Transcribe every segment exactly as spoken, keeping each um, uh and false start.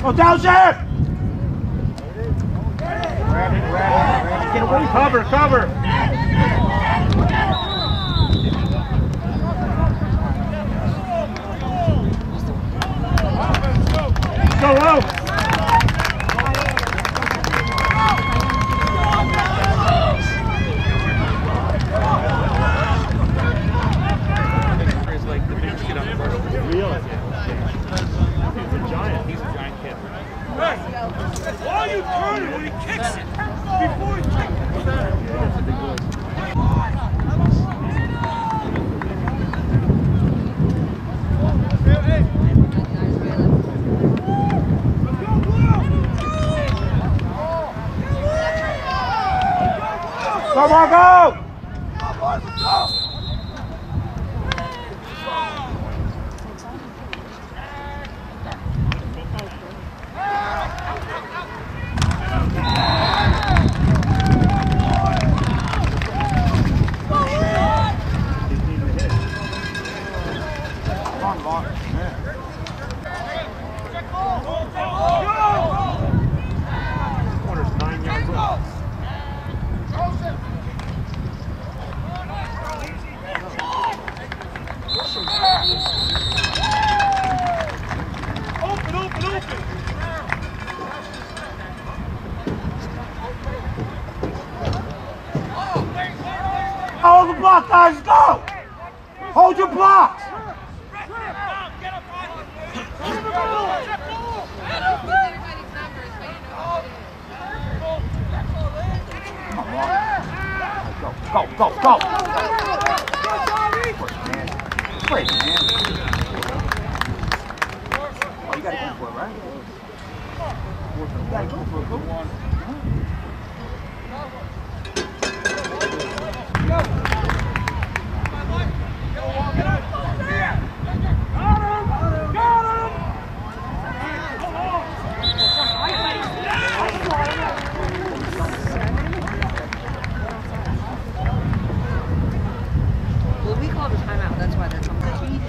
Go down, Sheriff! Grab it, grab it, grab it. Get away. Cover, cover. Go, go. Why are you turning when he kicks it? Before he kicks Go, Marco! Hold the block, guys, go! Hold your blocks! Go, go, go, go! Great, man. Oh, you gotta go for it, right? You gotta go for it, go on. Well, we called a timeout, that's why they're coming.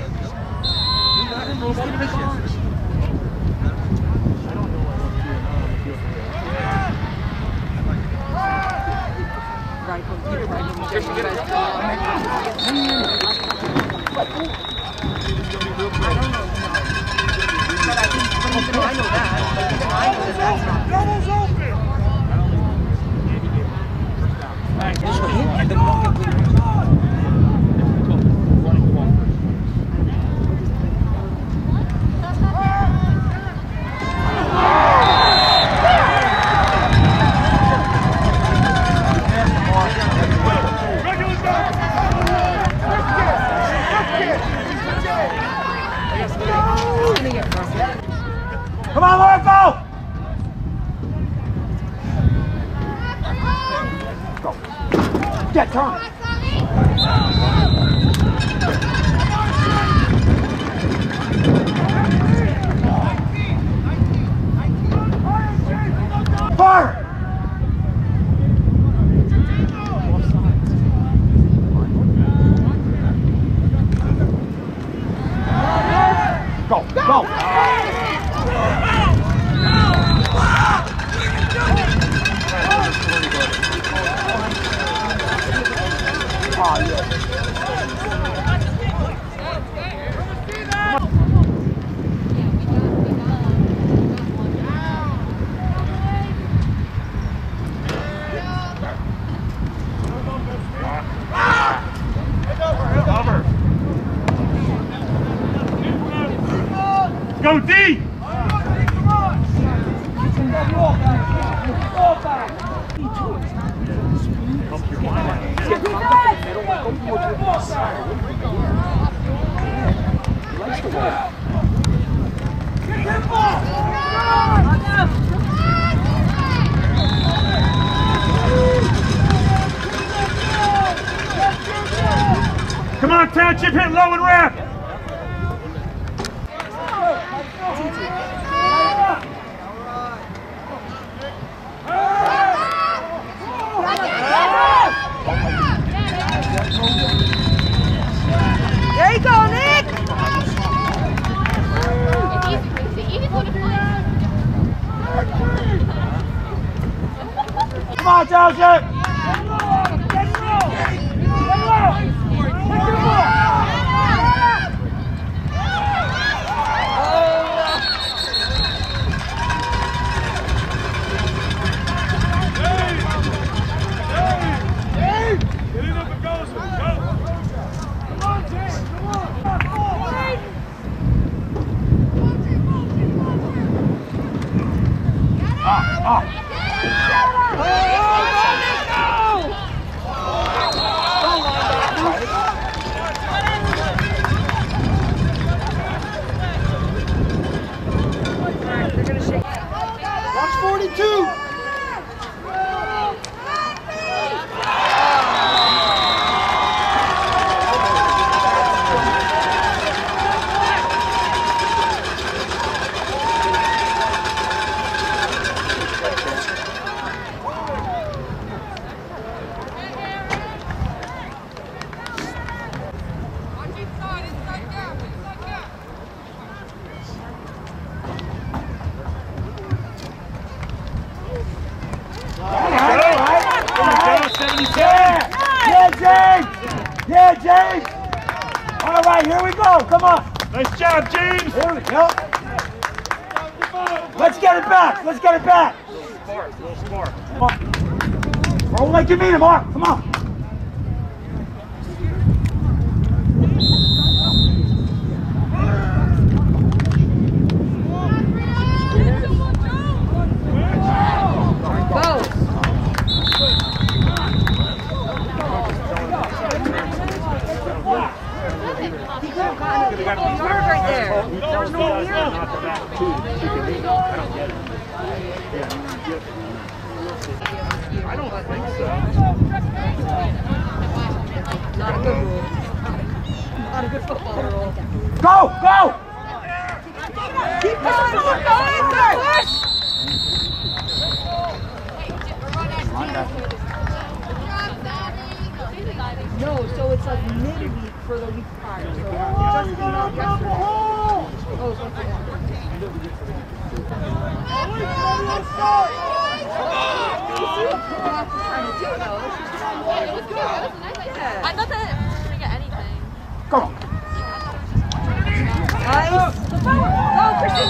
Right, computer, right, I know that. I know that that's not. Double's open! I don't know. Come on, Marco! Go. Get turn. Fire! Go, go! Oh, yeah. Go deep! Come on, Township, hit low and wrap! There you go, Nick! It's easy, it's the easiest one to play. Come on, Joseph! forty-two! Yeah, James! All right, here we go. Come on. Nice job, James. Here we go. Let's get it back. Let's get it back. A little spark, a little spark. Come on. Roll like you mean it, Mark. Come on. I don't think so. Not a good rule. Not a good football rule. Go, go! Keep going, keep going, push! No, so it's like midweek for the week prior. So just came out yesterday. Oh, it's like I thought that we were gonna get anything. Come on. nice. Go, Christian,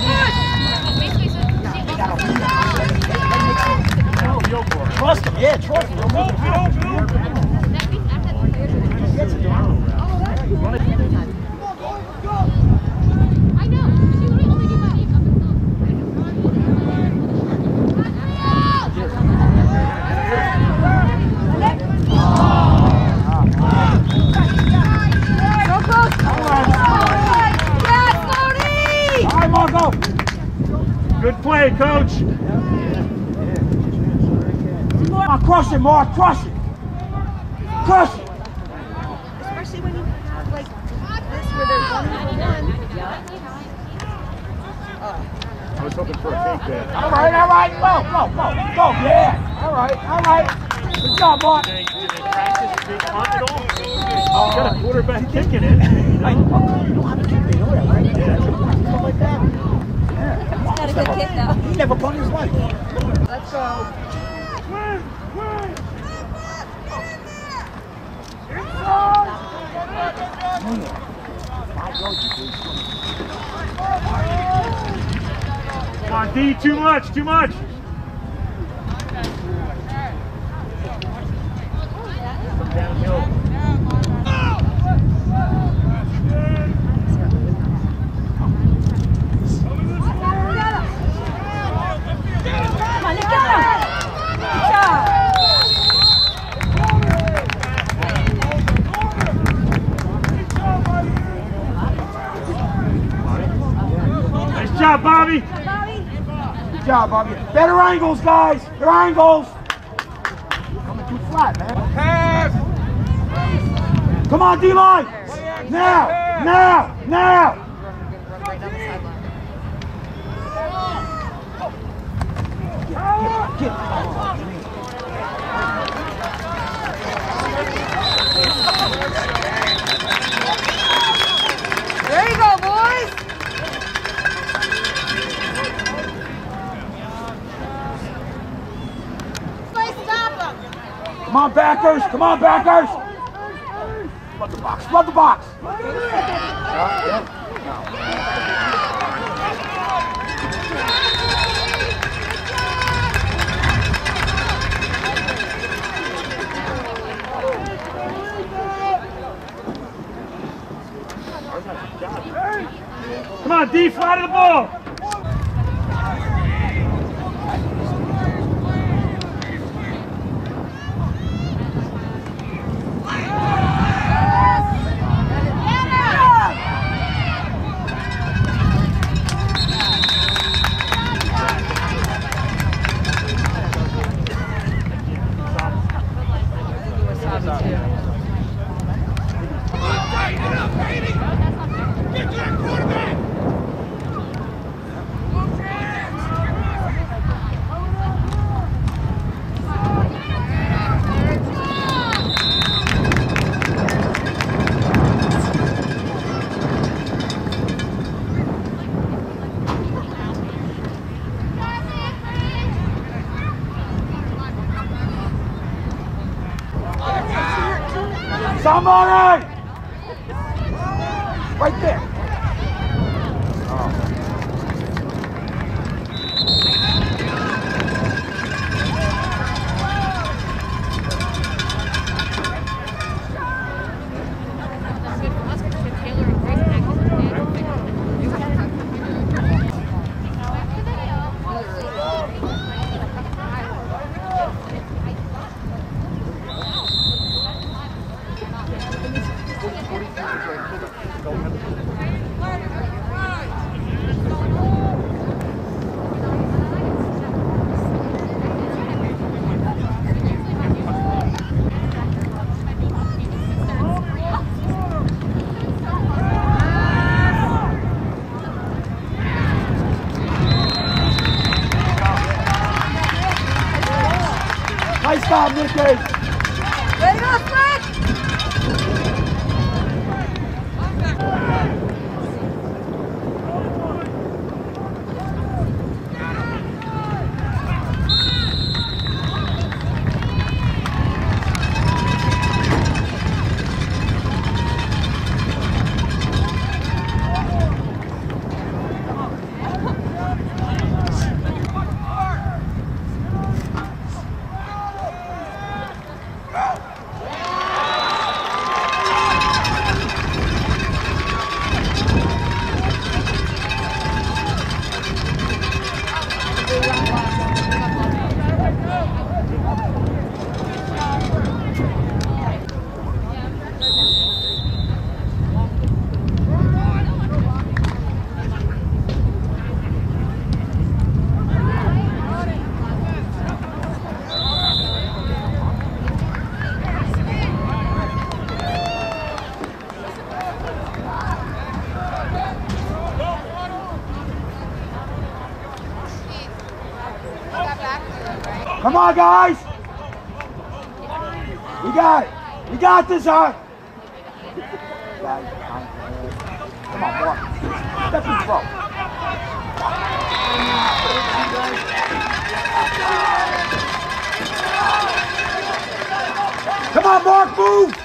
go, push! Trust him, yeah, trust him. I know. She literally only gave my name up So close! Yes, Cody! All right, Marco. Good play, coach. Come on, crush it, Mark, crush it. Crush it. Especially when you have like this where there's one one. I was hoping for a fake there. All right, all right, go, go, go, go, yeah. All right, all right. Good job, Mark. Did they, did they practice big punt at all? You got a quarterback kicking it. Hey, you don't have to kick it, you know that, right? Yeah. Stuff like that. He's got a good kick though. He never punted his life. Let's go. Come on, D, too much, too much. Come downhill. Nice job, Bobby. Good job, Bobby. Better angles, guys. Better angles. Coming too flat, man. Pass! Come on, D-line. Now, now, now. Run right down the sideline. Get, get. There you go, boys! Come on, backers. Come on, backers. Flood the box. Flood the box. Yeah, yeah. Come on, D, fly to the ball. Somebody! Right there. Nice job, Nicky. Ready to switch? Come on, guys! We got it! We got this, huh? Come on, boy. Step in front. Come on, Mark, move!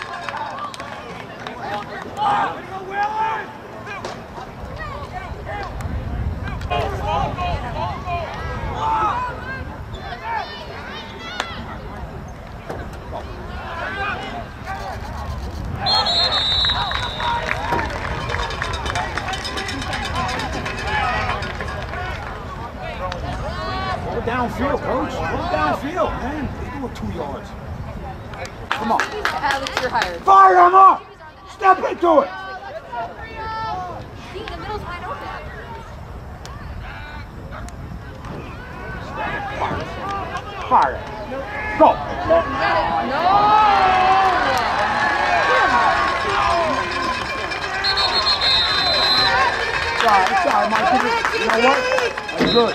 Downfield, coach. Go downfield, man. Do two yards. Come on. Alex, you're hired. Fire him up! Step into it! See, the middle's wide open. Fire it. Go. No! It's all right, it's all right, Mike. You know what? That's good.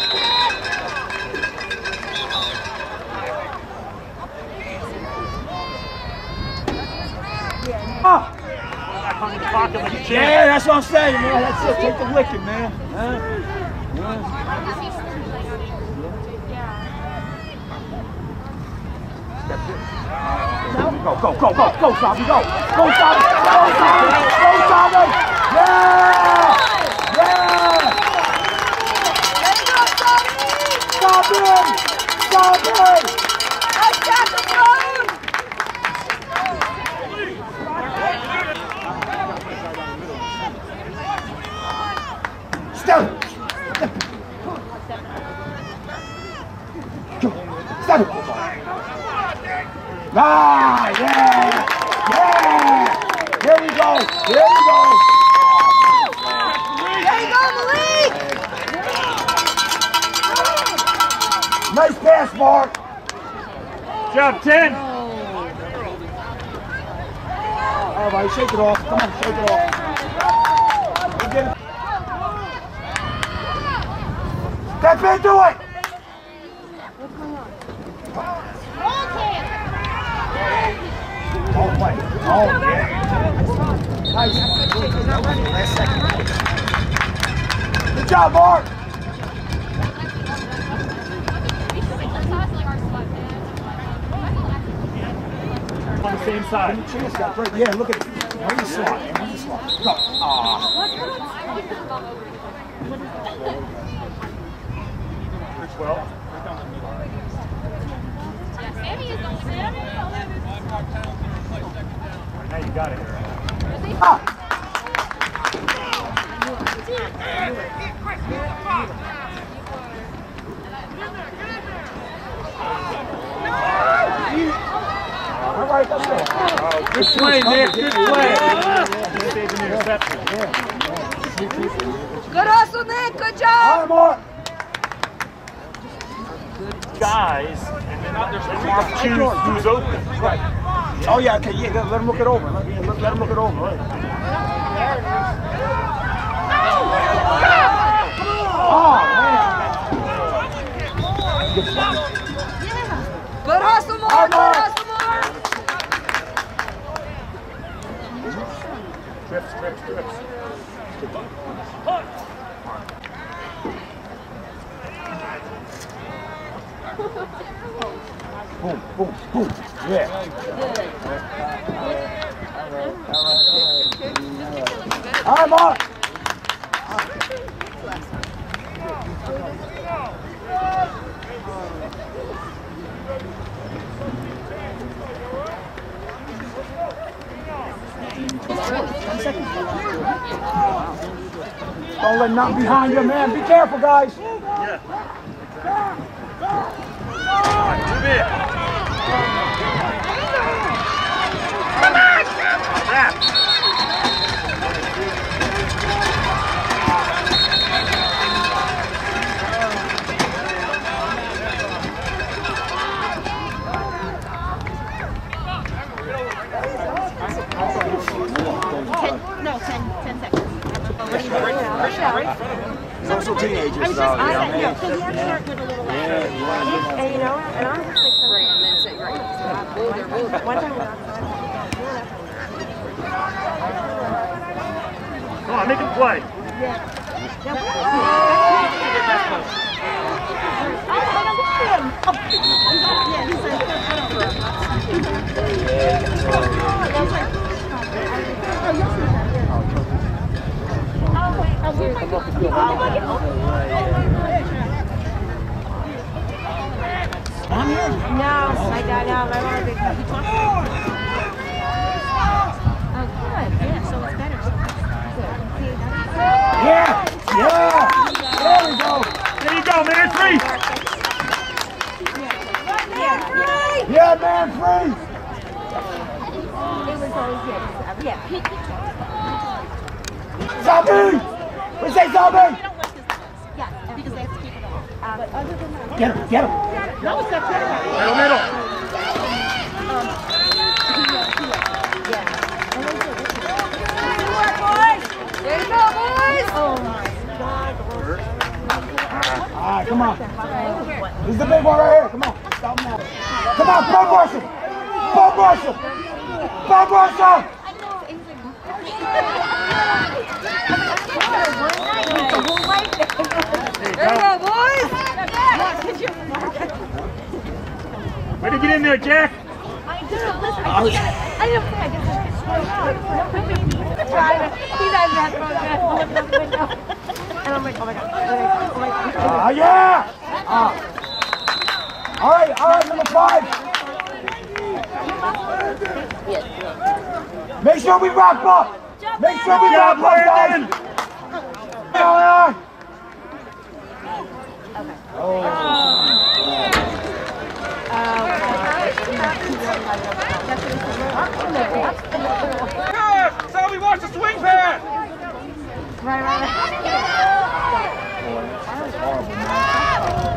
Oh. Yeah, that's what I'm saying, man. That's it. Take the licking, man. Huh? Yeah. Step in. Go, go, go, go, go, Sabi, go. Go, Sabi, go, Sabi, go, Sabi. Yeah! Yeah! Stop him! Stop him! Attack the phone! Stop! Stop it! Ah, yeah! Yeah! Here we go! Here we go! There you go, Malik! Nice pass, Mark! Job ten. All right, shake it off. Come on, shake it off. Get it. Step into it! Oh, play. Oh, yeah. Nice. Last second. Good job, Mark. On the same side. Yeah, look at it. Where's the slot? Where's the slot? Go. Ah. Well. Sammy is going to Now you got it. Ah. All right, that's it. Good play, Nick. Good play. Saved an interception. Good hustle, Nick. Good All job. right, Mark. Guys, and then there's Mark choose who's open. Right. Oh, yeah, okay, yeah, let him look it over. Let, let, let him look it over. Right. Oh, man. Good hustle, Mark. All right, Good Mark. hustle, Mark. Trips, trips, trips. Boom, boom, boom. Yeah. All right, Mark. Don't let nothing behind you, man. Be careful, guys. Yeah. Move it. Come on! Wrap. ten, no, ten, ten seconds. It's also teenagers, I was just, though. I said, no, so you have to start with a little less. And you know, and I'm just like, great, and then say, great. One time we're outside. Come on, make him play. I'm here. No, I got out. I want to be. Oh, good. Yeah, so it's better. So it's Yeah, yeah. There we go. There you go, man. Three. Yeah, man, free. It was always good. Yeah. Zombie. We say zombie. Yeah, because they have to keep it on. Uh, but other than that, Get him, get him. no, it's not good. Middle, middle. Um, yeah. There you go, boys. Oh my God. All right, come on. This is the big one right here. Come on. Stop him now. Come on, bum rush him. Bum rush him. Bum rush him. There you go, boys. Way to get in there, Jack. I listen, I just I didn't think I just had to slow down. No, baby. Driving. He's on that road, man. Looking out the window. And I'm like, oh my god. Oh my god. Ah, uh, yeah! Uh. All right, all right, number five. Make sure we wrap up. Make sure we wrap up, guys. All right. Okay. Oh. That's how we watch the swing pass! Right, right, That was horrible, man.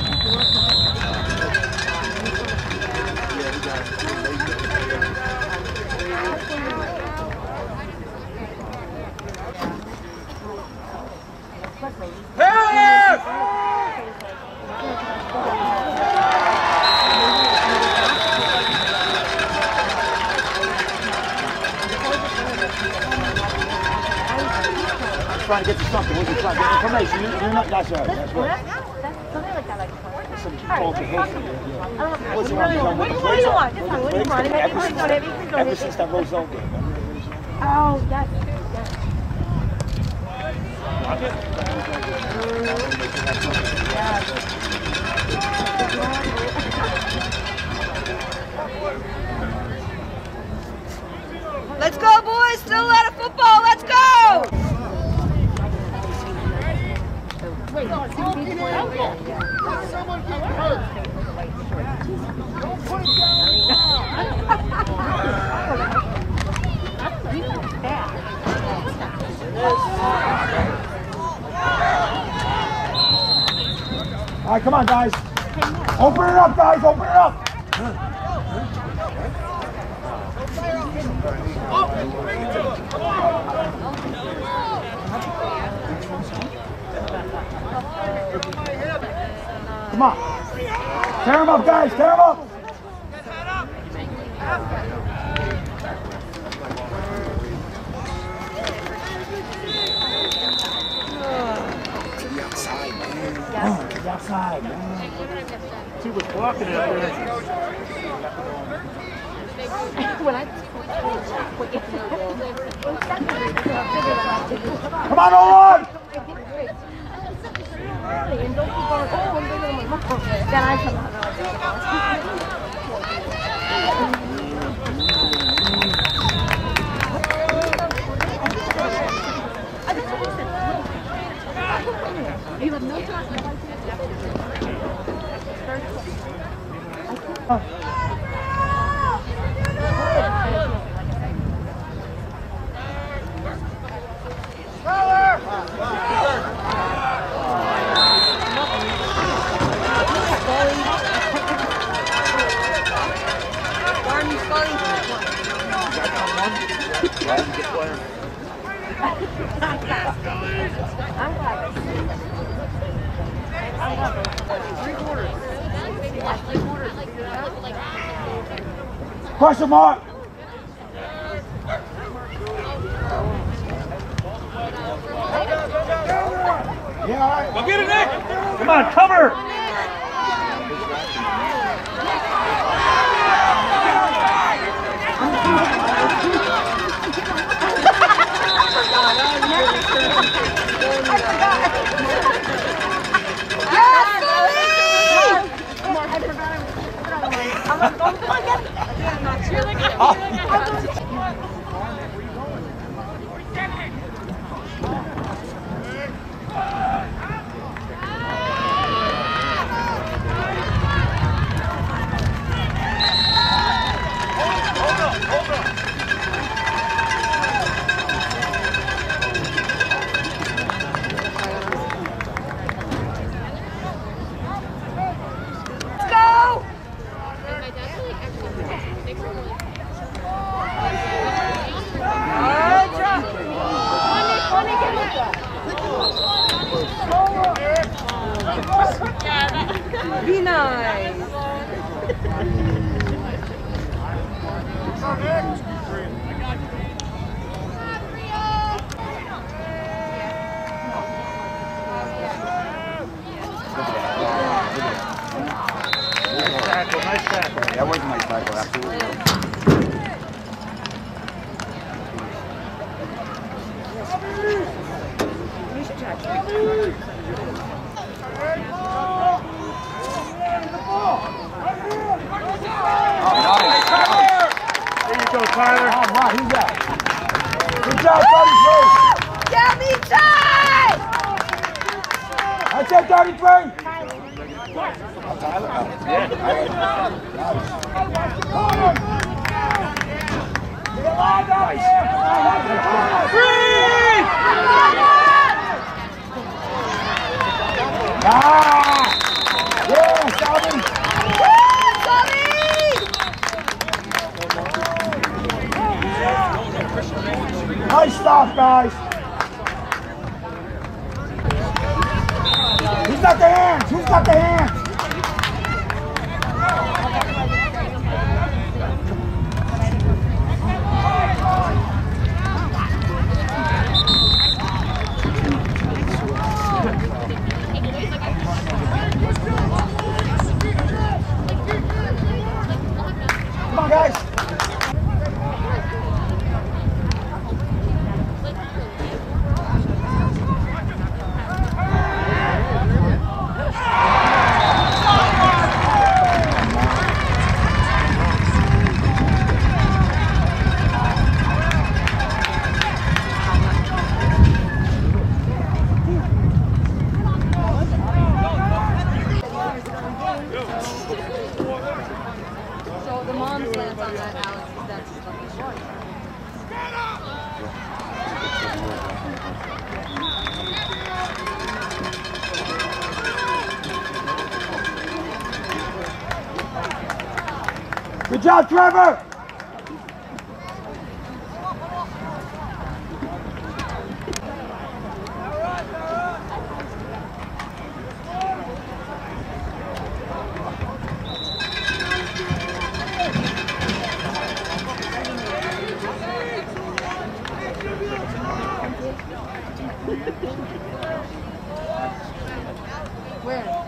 Trying to get to something. What are you trying to get information? You, you're not. That's right. That's right. That's something like that. Like Some qualification. What do you want? What do you want? Just tell me what do you want? Maybe you can go there. Maybe you can go there. Ever since that Roselle game. Oh, yes. Let's go, boys! Still a lot of football. Let's go! Someone get hurt. Don't put it All right, come on, guys. Open it up, guys. Open it up. Come on. Tear him up, guys. Tear him up. To the outside, man. Oh, to the outside, man. She was blocking it out there. When I Come on, Owen! and don't keep going, oh, I'm bigger than my mom. Then I come out You have no time. Question mark. Yeah, all right. Go get it, Nick! Come on, cover! Be nice. Nice Nice tackle. That was a nice tackle, absolutely. There you go, Tyler. All right, who's that? Good job, thirty-three. Get me tight! I said thirty-three. Ah! Yeah, Calvin! Nice stop, guys! Who's got the hands? Who's got the hands? Come on, guys! So the mom's lands on that, Alex, that's fucking short. Good job, Trevor! Where?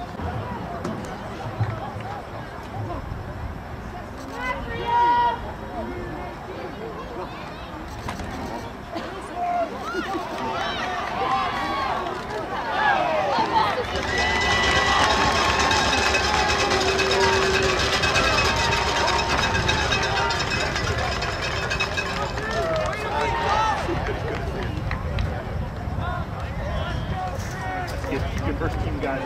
Get your first team guys.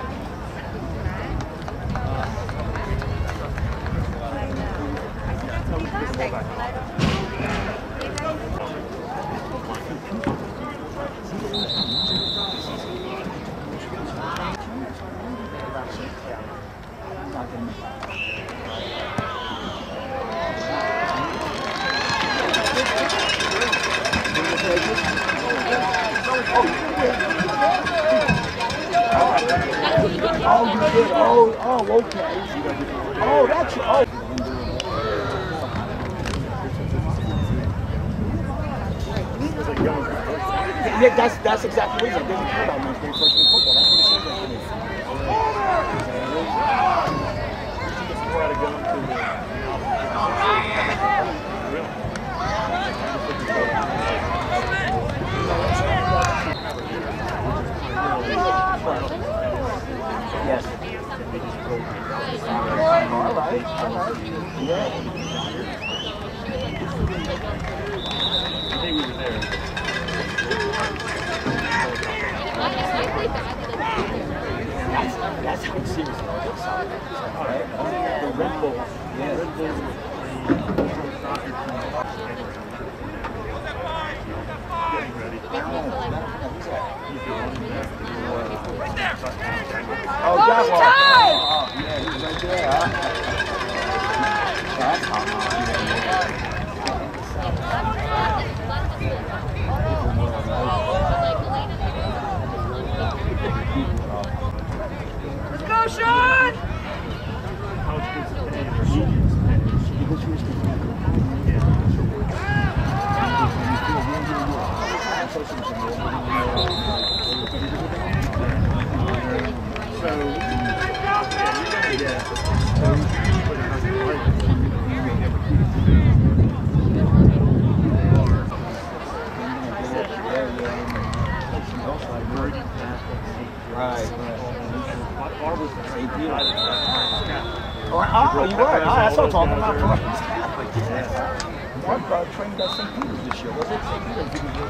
Oh, you did. Oh, oh, okay. Oh, that's oh. Yeah, that's that's exactly what he said. He doesn't care about men's game first in football. That's what he said yesterday. Before I had to go into the Yes. All right, all right. Yeah. I think we were there. That's, that's how serious it is. Right? The Red Bull. Yeah. Red Bull. Getting ready. Oh, that one. Oh, yeah, he's right there, huh? That's hot. Let's go, Sean! So, yeah, you're gonna get right. That's what I'm talking about. My brother trained at Saint Peter's this year. Was it Saint Peter's?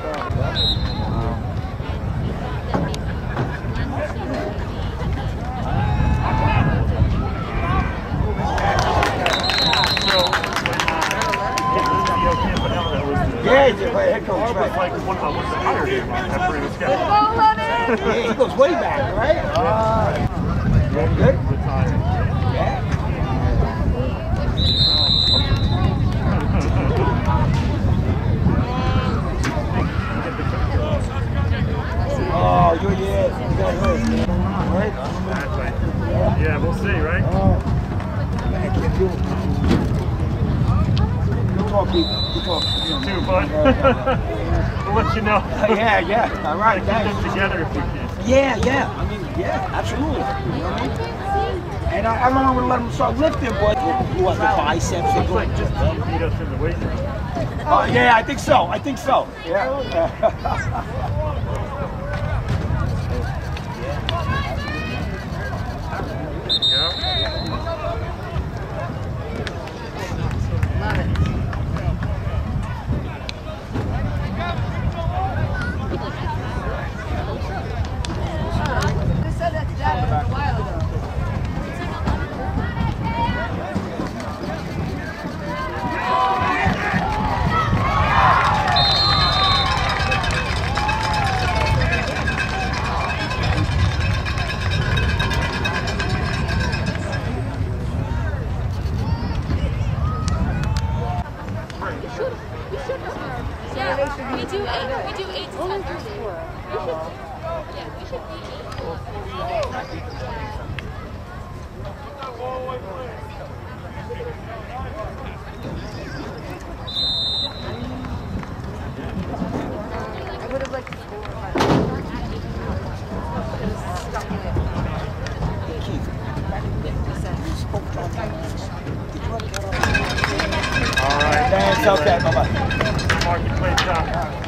Yeah, he's a head coach. Right. Was like one of the hired him after he was scheduled. Yeah, he goes way back, right? Uh, very good. Retired. Yeah. Oh, you're yeah. You got hurt. Right? Exactly. Yeah, we'll see, right? Oh, man, can't do it. Good talk, Pete. Good talk. You too, bud. We'll let you know. Yeah, yeah. All right, Keep them thanks. together if we can. Yeah, yeah. I mean, yeah, absolutely. You know what I mean? And I, I don't want to let them start lifting, but what, the biceps? Looks like just you beat us in the weight room. Oh, yeah, I think so. I think so. Yeah. Yeah, we do eight. We do eight to ten thirty. Yeah, we should be I would have liked to score, but it was stuck in it. All right. Thanks, okay, bye-bye. Marketplace shop.